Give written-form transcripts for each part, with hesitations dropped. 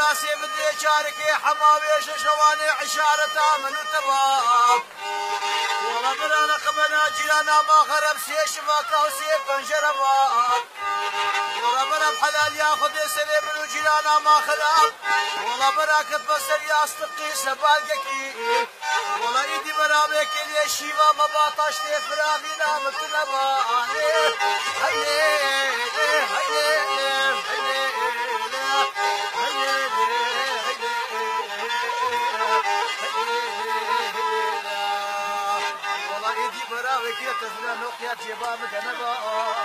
راسي بدي شاركي حماويش شواني عشارة من تباب والله برانا قبنا جيرانا ما خرب سي شباكا وسي بنجربات والله برا بحلال ياخذ سلي من جيرانا ما خرب والله براك بصر ياستقي سبالكي والله ايدي برامك اللي شيفا ما باطاش لي فراغي نام تنبا هيا كيف تفنى نقيا جبا مدنبا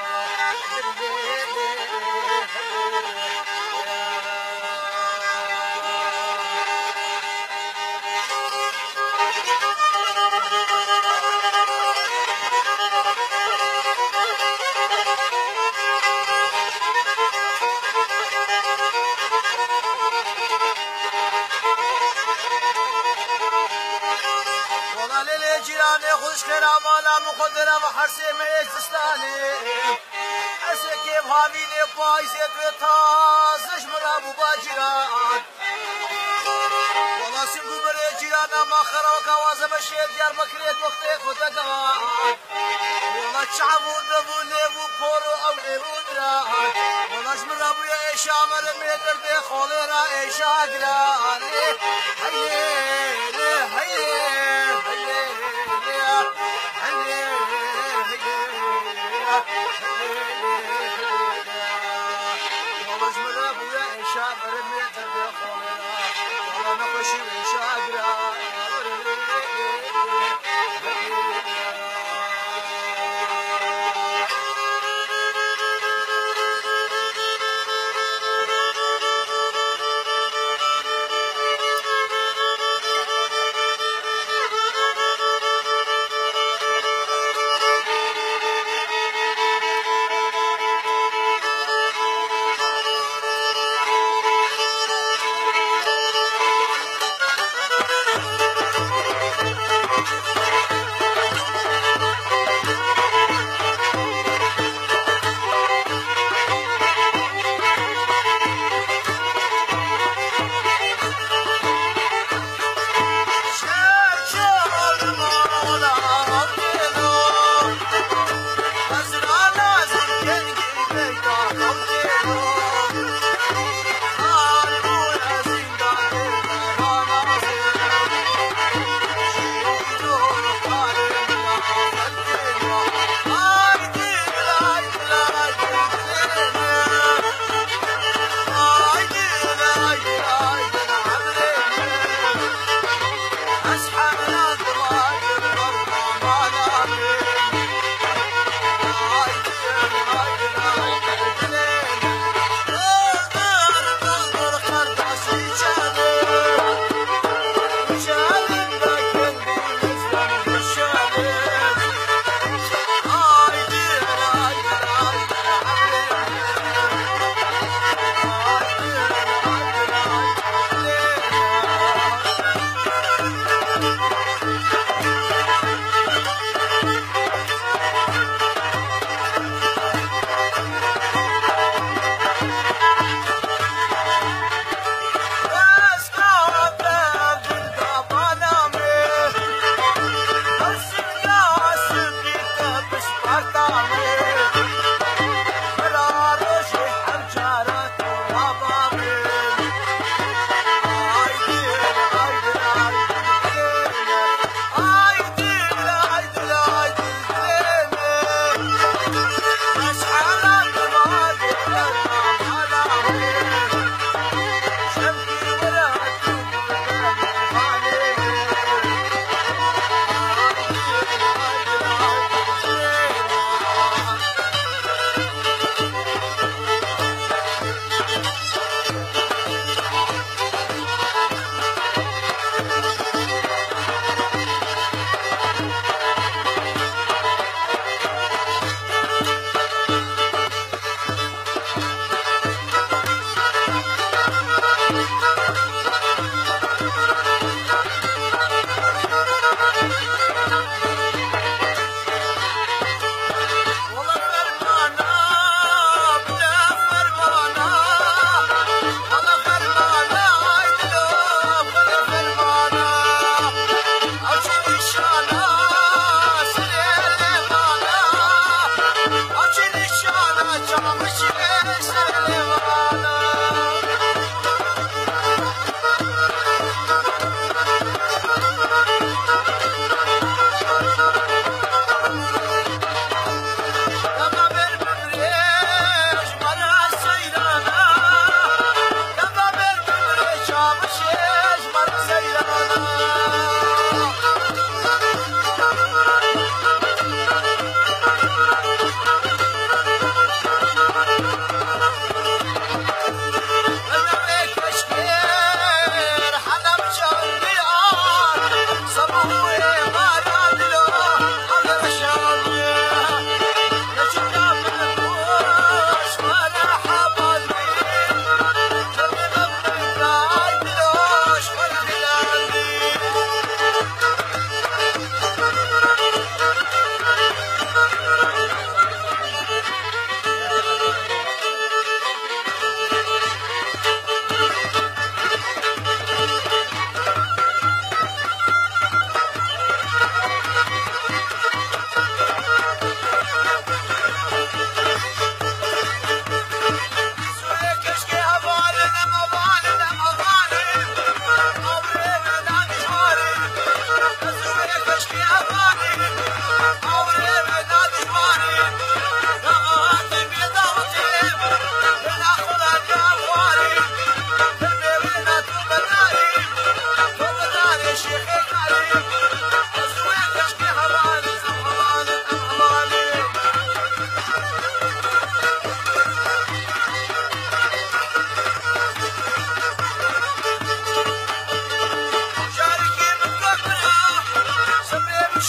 جيراني خوش كرامانا مقدرة وحرسي ميزستاني حسي كيف هاميني بايزيت وطازش مرابو باجيران والله سنقو بري جيرانا ما خرا وكوازة بشير ديار بكريت وقتي خدقان والله تشعبون دبو ليبو بورو او ايرودران والله جمرابو يا ايشا مرميدر دي خوليرا ايشا قراني هيلي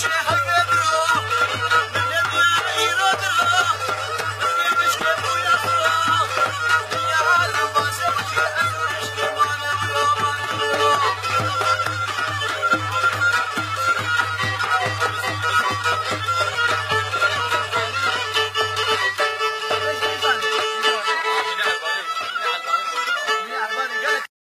حبيبي